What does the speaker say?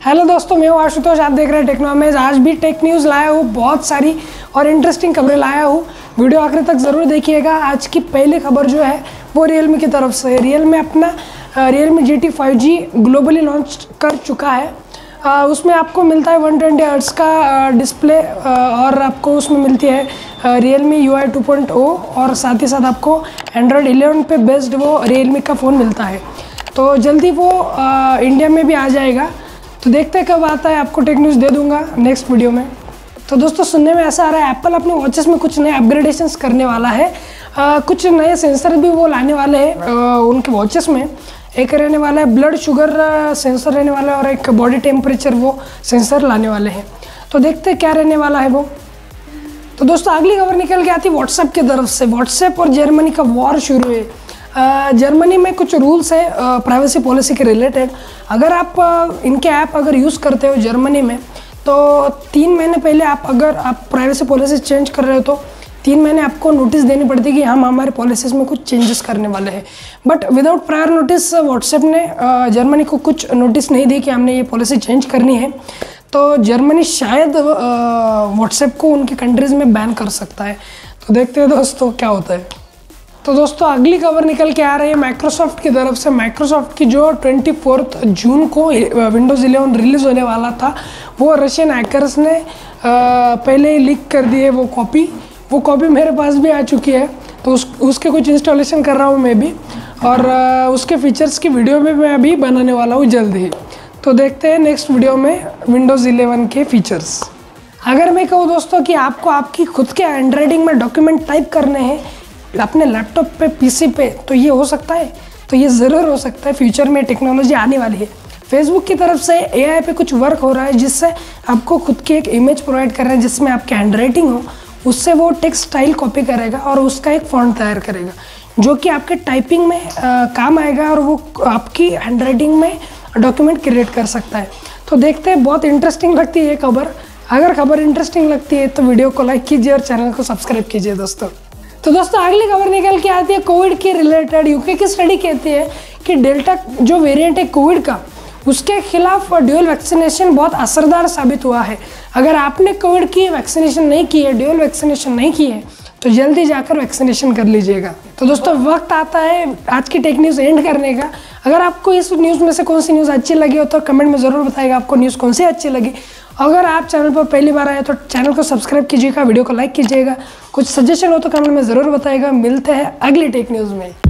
Hello दोस्तों, मैं हूँ आशुतोष। आप देख रहे हैं टेक्नोमेज। आज भी टेक न्यूज़ लाया हूँ, बहुत सारी और इंटरेस्टिंग खबरें लाया हूँ। वीडियो आखिर तक ज़रूर देखिएगा। आज की पहली खबर जो है वो रियलमी की तरफ से। रियलमी अपना Realme GT 5G globally launch कर चुका है। उसमें आपको मिलता है 120 हर्ट्ज़ का डिस्प्ले और आपको उसमें मिलती है रियलमी UI 2.0 और साथ ही साथ आपको एंड्रॉयड 11 पे बेस्ड वो रियलमी का फ़ोन मिलता है। तो जल्दी वो इंडिया में भी आ जाएगा। तो देखते हैं कब आता है, आपको टेक न्यूज़ दे दूंगा नेक्स्ट वीडियो में। तो दोस्तों, सुनने में ऐसा आ रहा है एप्पल अपने वॉचेस में कुछ नए अपग्रेडेशंस करने वाला है। कुछ नए सेंसर भी वो लाने वाले हैं उनके वॉचेस में। एक रहने वाला है ब्लड शुगर सेंसर रहने वाला है और एक बॉडी टेम्परेचर वो सेंसर लाने वाले हैं। तो देखते हैं क्या रहने वाला है वो। तो दोस्तों, अगली खबर निकल के आती है व्हाट्सएप की तरफ से। व्हाट्सएप और जर्मनी का वॉर शुरू है। जर्मनी में कुछ रूल्स है प्राइवेसी पॉलिसी के रिलेटेड। अगर आप इनके ऐप अगर यूज़ करते हो जर्मनी में, तो 3 महीने पहले अगर आप प्राइवेसी पॉलिसी चेंज कर रहे हो तो 3 महीने आपको नोटिस देनी पड़ती है कि हम हमारे पॉलिसीज़ में कुछ चेंजेस करने वाले हैं। But without prior notice WhatsApp ने जर्मनी को कुछ नोटिस नहीं दी कि हमने ये पॉलिसी चेंज करनी है। तो जर्मनी शायद व्हाट्सएप को उनकी कंट्रीज़ में बैन कर सकता है। तो देखते हैं दोस्तों क्या होता है। तो दोस्तों, अगली खबर निकल के आ रही है माइक्रोसॉफ्ट की तरफ से। माइक्रोसॉफ्ट की जो 24 जून को विंडोज़ 11 रिलीज़ होने वाला था, वो रशियन हैकर्स ने पहले ही लीक कर दी है वो कॉपी मेरे पास भी आ चुकी है। तो उसके कुछ इंस्टॉलेशन कर रहा हूँ मैं भी, और उसके फीचर्स की वीडियो भी मैं अभी बनाने वाला हूँ जल्द ही। तो देखते हैं नेक्स्ट वीडियो में विंडोज़ 11 के फीचर्स। अगर मैं कहूँ दोस्तों कि आपको आपकी खुद के हैंडराइटिंग में डॉक्यूमेंट टाइप करने हैं अपने लैपटॉप पे, PC पे, तो ये हो सकता है। तो ये ज़रूर हो सकता है। फ्यूचर में टेक्नोलॉजी आने वाली है। फेसबुक की तरफ से AI पे कुछ वर्क हो रहा है जिससे आपको खुद की एक इमेज प्रोवाइड कर रहा है जिसमें आपकी हैंडराइटिंग हो, उससे वो टेक्स्ट स्टाइल कॉपी करेगा और उसका एक फॉन्ट तैयार करेगा जो कि आपके टाइपिंग में काम आएगा और वो आपकी हैंडराइटिंग में डॉक्यूमेंट क्रिएट कर सकता है। तो देखते हैं, बहुत इंटरेस्टिंग लगती है ये खबर। अगर खबर इंटरेस्टिंग लगती है तो वीडियो को लाइक कीजिए और चैनल को सब्सक्राइब कीजिए दोस्तों। तो दोस्तों, अगली खबर निकल के आती है कोविड के रिलेटेड। यूके की स्टडी कहती है कि डेल्टा जो वेरिएंट है कोविड का, उसके खिलाफ ड्यूअल वैक्सीनेशन बहुत असरदार साबित हुआ है। अगर आपने कोविड की वैक्सीनेशन नहीं की है, ड्यूअल वैक्सीनेशन नहीं की है, तो जल्दी जाकर वैक्सीनेशन कर लीजिएगा। तो दोस्तों, वक्त आता है आज की टेक न्यूज़ एंड करने का। अगर आपको इस न्यूज़ में से कौन सी न्यूज़ अच्छी लगी हो तो कमेंट में ज़रूर बताइएगा आपको न्यूज़ कौन सी अच्छी लगी। अगर आप चैनल पर पहली बार आए तो चैनल को सब्सक्राइब कीजिएगा, वीडियो को लाइक कीजिएगा। कुछ सजेशन हो तो कमेंट में ज़रूर बताइएगा। मिलते हैं अगली टेक न्यूज़ में।